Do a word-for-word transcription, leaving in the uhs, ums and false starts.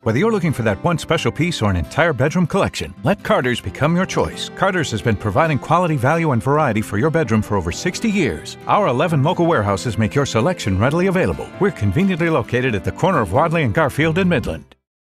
Whether you're looking for that one special piece or an entire bedroom collection, let Carter's become your choice. Carter's has been providing quality, value, and variety for your bedroom for over sixty years. Our eleven local warehouses make your selection readily available. We're conveniently located at the corner of Wadley and Garfield in Midland.